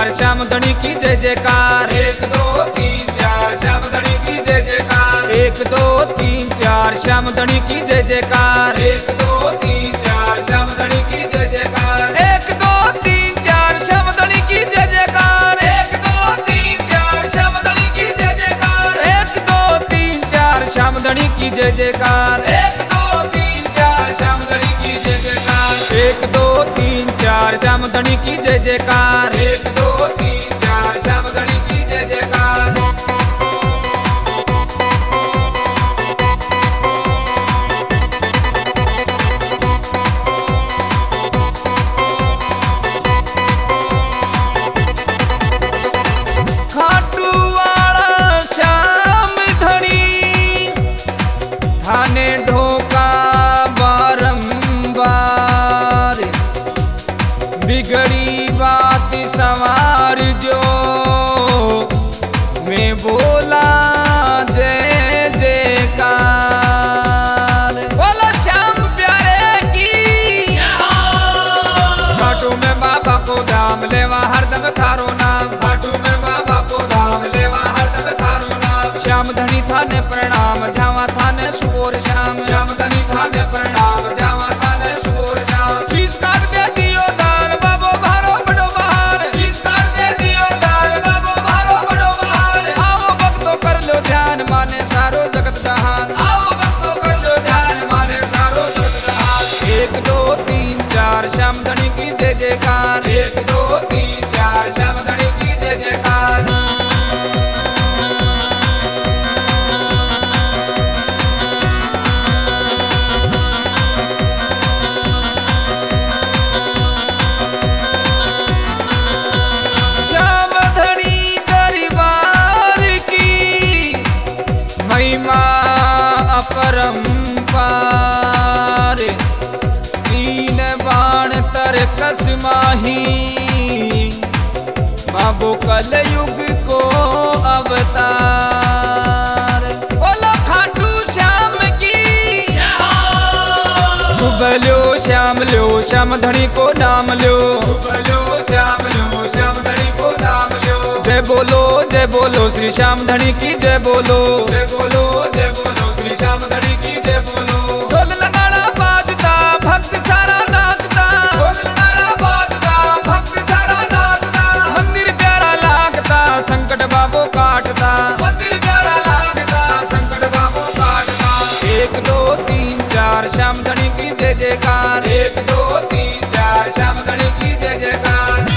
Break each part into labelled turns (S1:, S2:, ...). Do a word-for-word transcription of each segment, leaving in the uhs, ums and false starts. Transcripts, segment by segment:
S1: चार श्याम धनी की जय जयकार।
S2: एक दो तीन चार श्याम धनी की जय जयकार।
S1: एक दो तीन चार श्याम धनी की जय जयकार।
S2: एक दो तीन चार श्याम धनी की जय जयकार।
S1: एक दो तीन चार श्याम धनी की जय जयकार।
S2: एक दो तीन चार श्याम धनी की जय जयकार।
S1: एक दो तीन चार श्याम धनी की जय जयकार।
S2: एक दो तीन चार श्याम धनी की जय जयकार।
S1: एक दो तीन चार श्याम धनी की जय जयकार।
S2: एक दो तीन चार श्याम धनी की जय जयकार।
S1: खाटू वाला श्याम धनी थाने ढोका बारंबार। बिगड़ी बात सवार जो मैं बोला जय जयकार। बोलो श्याम प्यारे की। खाटू में बाबा को धाम लेवा हरदम थारो नाम।
S2: खाटू में बाबा को धाम लेवा हरदम थारो नाम।
S1: श्याम धनी थाने प्रणाम ध्यावा थाने सुकोर श्याम।
S2: श्याम धनी थाने प्रणाम ध्यावा थाने सुकोर श्याम।
S1: शीश काट दे दियो दान बाबो भारो बड़ो बहार।
S2: शीश काट दे दियो दान बाबो भारो बड़ो बहार।
S1: आओ भक्तो कर लो ध्यान माने सारो जगत जहान।
S2: आओ भक्तो कर लो ध्यान माने सारो जगत जहान।
S1: एक दो तीन चार श्याम धनी की जय जयकार।
S2: एक दो तीन चार श्याम धनी की जय जयकार।
S1: श्याम धनी दरबार की महिमा अपरंपार। तीन बाण तरकस माही बाबो कलयुग को अवतार। बोलो खाटू श्याम की। सुबह लो श्याम लो श्याम धनी को नाम लो।
S2: बोलो श्याम लो श्याम धनी को नाम लो।
S1: जय बोलो जय बोलो श्री श्याम धनी की जय बोलो।
S2: जय बोलो जय बोलो श्री श्याम धनी की जय बोलो।
S1: ढोल नगाड़ा बाजता भक्त सारा नाचता।
S2: ढोल नगाड़ा बाजता भक्त सारा नाचता।
S1: मंदिर प्यारा लागता संकट बाबो काटता।
S2: मंदिर प्यारा लागता संकट बाबो काटता।
S1: एक दो तीन चार श्याम धनी की जय जयकार।
S2: एक दो तीन चार श्याम धनी की जय जयकार।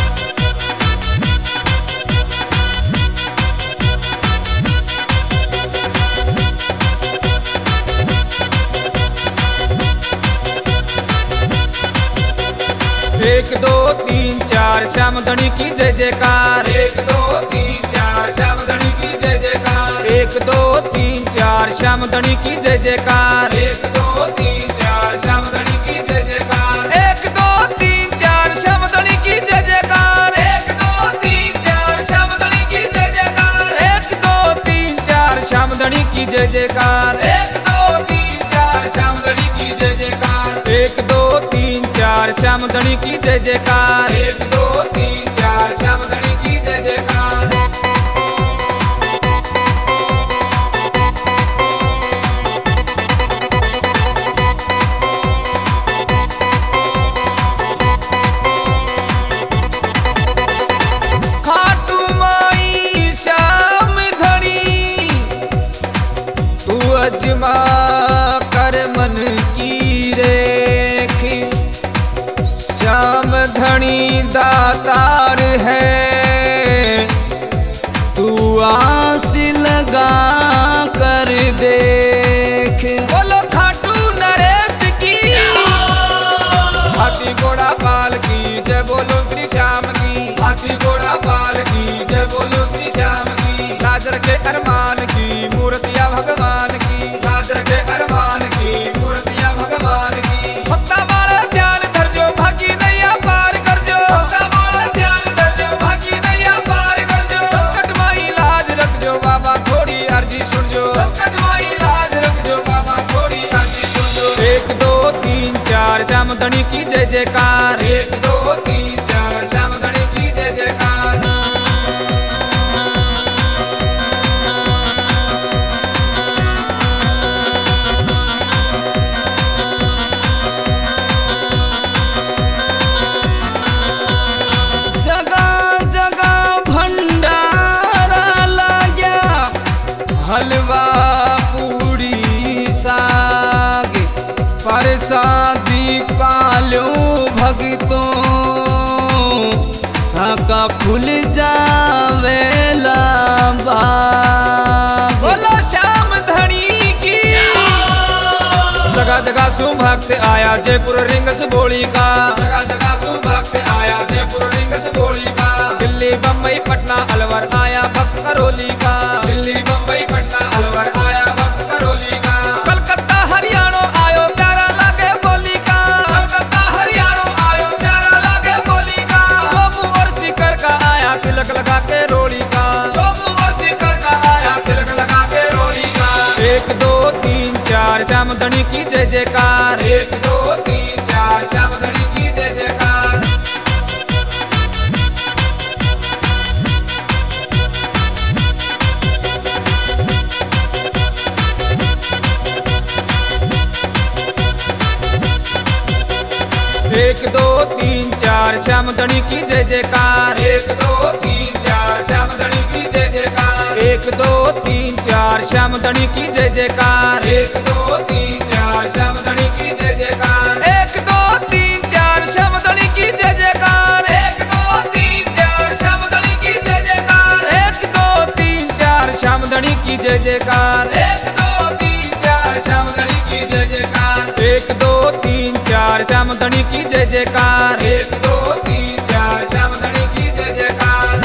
S1: एक दो तीन चार श्याम धनी की जय जयकार।
S2: एक दो तीन चार श्याम धनी की जय जयकार।
S1: एक दो तीन चार श्याम धनी की जय जयकार।
S2: एक दो तीन चार श्याम धनी की जय जयकार।
S1: एक दो तीन चार श्याम धनी की जय जयकार।
S2: एक दो तीन चार श्याम धनी की जय जयकार।
S1: एक दो तीन चार श्याम धनी की जय जयकार।
S2: एक दो तीन चार श्याम धनी की जय जयकार।
S1: एक दो तीन चार श्याम धनी की जय जयकार।
S2: एक दो तीन चार श्याम धनी की जय जयकार।
S1: खाटू माई श्याम धनी तू अजमा कर मन की रेख। श्याम धनी दातार है तू आस लगा कर देख। बोलो खाटू नरेश की।
S2: हाथी घोड़ा पाल की जय बोलो श्री श्याम की। हाथी घोड़ा पाल की जय बोलो श्री श्याम की।
S1: साजर के अरमान की मूर्तिया भगवान की।
S2: साजर के अरमान की मूर्तियां भगवान की।
S1: भक्ता वाला ध्यान धरजो भागी नैया पार करजो।
S2: भक्ता वाला ध्यान धरजो भागी नैया पार करजो।
S1: संकट माई लाज रखजो बाबा थोड़ी अर्जी सुनजो।
S2: संकट माई लाज रखजो बाबा थोड़ी अर्जी सुनजो।
S1: एक दो तीन चार श्याम धनी की जय जयकार।
S2: एक दो तीन चार श्याम धनी की जय जयकार।
S3: का खुल जावेला बाग।
S1: बोलो श्याम धनी की। जगह जगह सु भक्त आया जयपुर रिंग से बोली का।
S2: जगह जगह सु भक्त आया जयपुर रिंग से बोली का।
S1: दिल्ली बम्बई पटना अलवर आया भक्त करोली का।
S2: दिल्ली बम्बई पटना अलवर आया भक्त करोली का।
S1: कलकत्ता हरियाणा आयो प्यारा लागे बोली का।
S2: कलकत्ता हरियाणा आयो प्यारा लागे बोली का।
S1: सोमू और सीकर का आया तिलक लगा के रोली का।
S2: सोमू और सीकर का आया तिलक लगा के रोली का।
S1: एक दो तीन चार श्याम धनी की जय जयकार।
S2: एक दो तीन चार श्याम धनी की जय जयकार।
S1: एक दो तीन चार श्याम धनी की जय जयकार।
S2: एक दो तीन चार श्याम धनी की जय जयकार।
S1: एक दो तीन चार श्याम धनी की जय जयकार।
S2: एक दो तीन चार श्याम धनी की जय जयकार।
S1: एक दो तीन चार श्याम धनी की जय जयकार।
S2: एक दो तीन चार श्याम धनी की जय जयकार।
S1: एक दो तीन चार श्याम धनी की जय जयकार।
S2: एक दो तीन चार श्याम धनी की जय जयकार।
S1: एक दो तीन चार श्याम धनी की जय जयकार।
S2: एक दो तीन चार श्याम धनी की जय जयकार।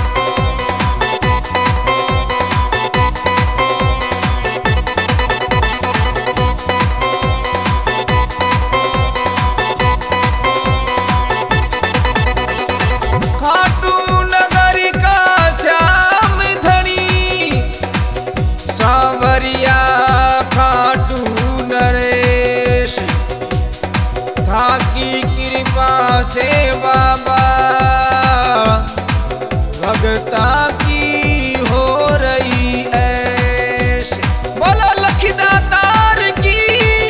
S1: खाटू नगरी का श्याम धनी सावरिया खाटू नरेश था की कृपा से बाबा भगता की हो रही ऐश। बोलो लखीदातार की।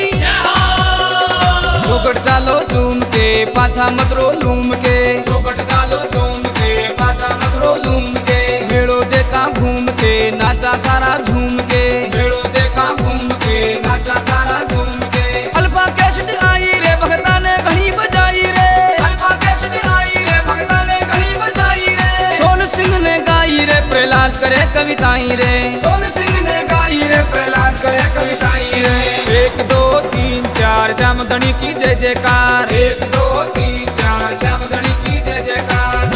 S1: चौकट चालो झूम के पाछा मतरो लूम के।
S2: चौकट चालो झूम के पाछा मतरो लूम के।
S1: मेड़ो देखा घूम के नाचा सारा झूम के।
S2: मेड़ो देखा घूम के नाचा सारा झूम के।
S1: अल्फा कैसेट आई रे भगता ने घड़ी बजाई रे।
S2: अल्फा कैसेट आई रे भगता ने घड़ी बजाई रे।
S1: सोनू सिंह ने गाई रे प्रहलाद करे कविताई रे।
S2: सोनू सिंह ने गाई रे प्रहलाद करे कविताई रे।
S1: एक दो तीन चार श्याम धनी की जय जयकार।
S2: एक दो तीन चार श्याम धनी की जय जयकार।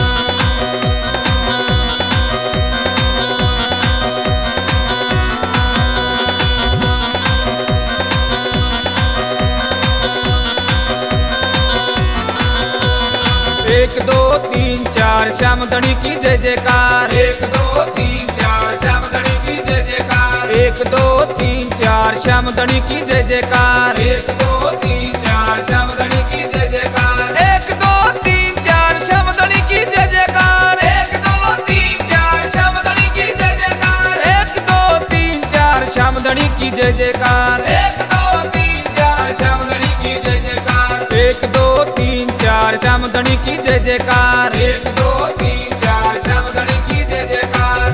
S1: एक दो तीन चार श्याम धनी की जय जयकार।
S2: एक दो तीन चार श्याम धनी की जय जयकार।
S1: एक दो तीन चार श्याम धनी की जय जयकार।
S2: एक दो तीन चार श्याम धनी की जय जयकार।
S1: एक दो तीन चार श्याम धनी की जय जयकार।
S2: एक दो तीन चार श्याम धनी की जय जयकार।
S1: एक दो तीन चार श्याम धनी की जय जयकार।
S2: एक दो तीन चार श्याम धनी की जय जयकार।
S1: एक दो तीन चार श्याम धनी की जय जयकार।
S2: एक दो तीन चार श्याम धनी की जय जयकार।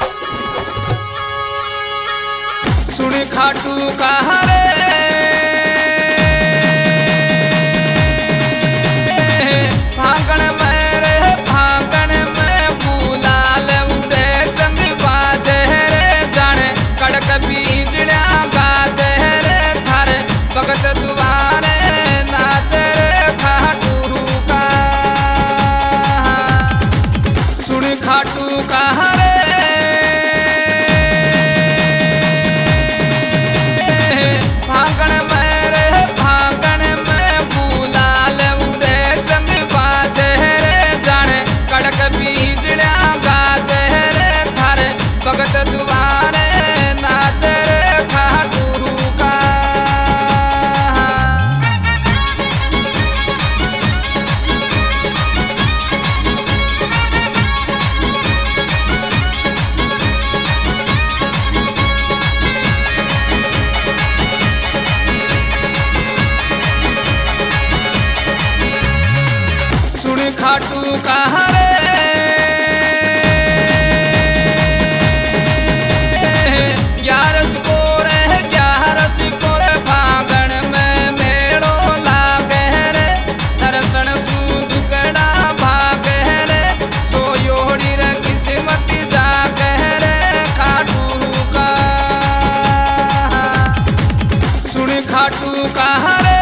S1: सुन खाटू का हरे खाटू कहाँ रे ग्यारस को रे ग्यारस को रे फागण में मेड़ो लागे रे दर्शन सू दुकड़ा भागे रे सोयोड़ी रे किस्मत जागे रे खाटू का सुन खाटू कहाँ रे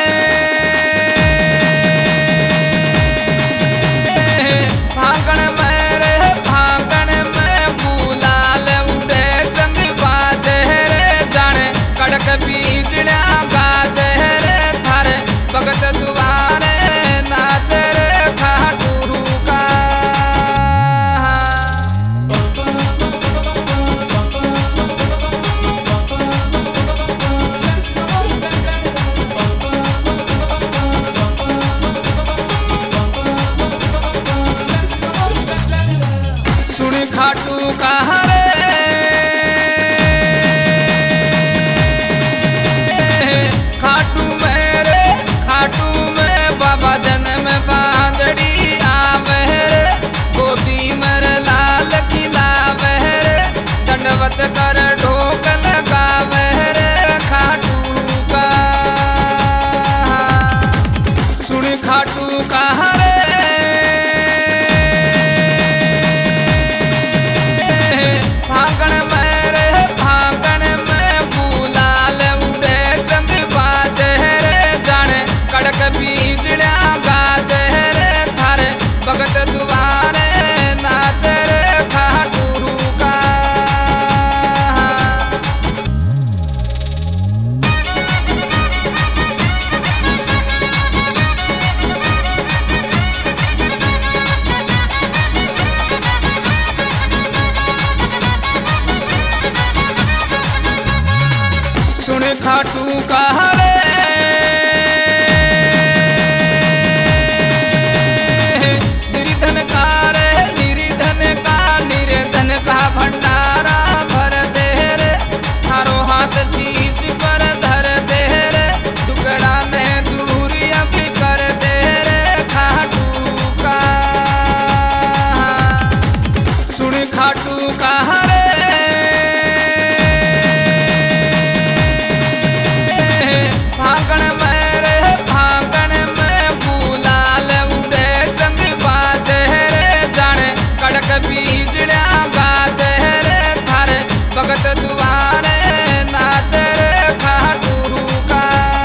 S1: फागण में रे फागण में बुलाल उड़े चंद बाजे रे जाने कड़क बीजड़ा गाजे रे थारे भगत दुआरे नाचे रे खाटू का सुन खाटू कहाँ रे खाटू में रे खाटू में बाबा जन्म बांधड़ी आवे रे गोदी में रे लाल खिलावे रे दंडवत कर ढोक लगावे रे खाटू का सुन खाटू कहाँ रे फागण में रे फागण में बुलाल उड़े चंद बाजे रे जाने कड़क बीजड़ा गाजे रे थारे भगत दुआरे नाचे रे खाटू का सुन खाटू कहाँ रे निर्धन का रे निर्धन का निर्धन का भंडारा भर दे रे थारो हाथ शीश पर धर दे रे टुकड़ा में दूरी अब कर दे रे खाटू का सुन खाटू कहाँ रे फागण में रे फागण में बुलाल उड़े चंद बाजे रे जाने कड़क बीजड़ा गाजे रे थारे भगत दुआरे नाचे रे खाटू का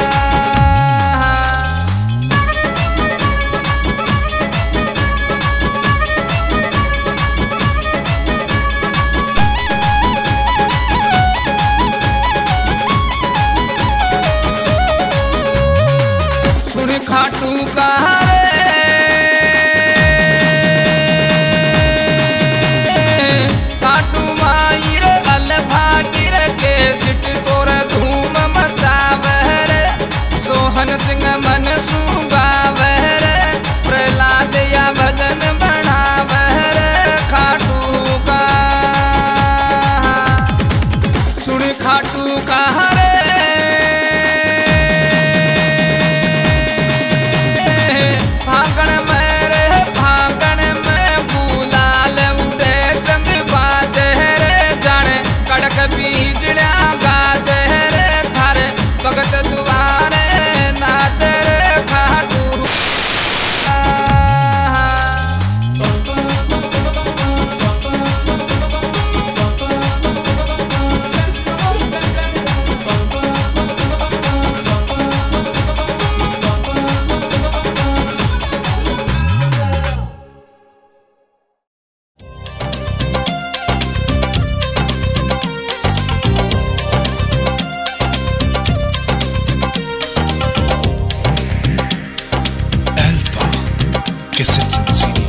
S1: सुन खाटू कहाँ रे खाटू माई रे अलभागी रे के सिट तोर धूम मचावे रे सोहन सिंह मन सुगावे रे प्रहलाद या भजन बनावे रे खाटू का सुन खाटू कहाँ रे फागण में रे फागण में बुलाल उड़े चंद बाजे रे जाने कड़क बीजड़ा गाजे रे थारे भगत दुआरे नाचे रे Khatu
S4: Cassettes and C Ds.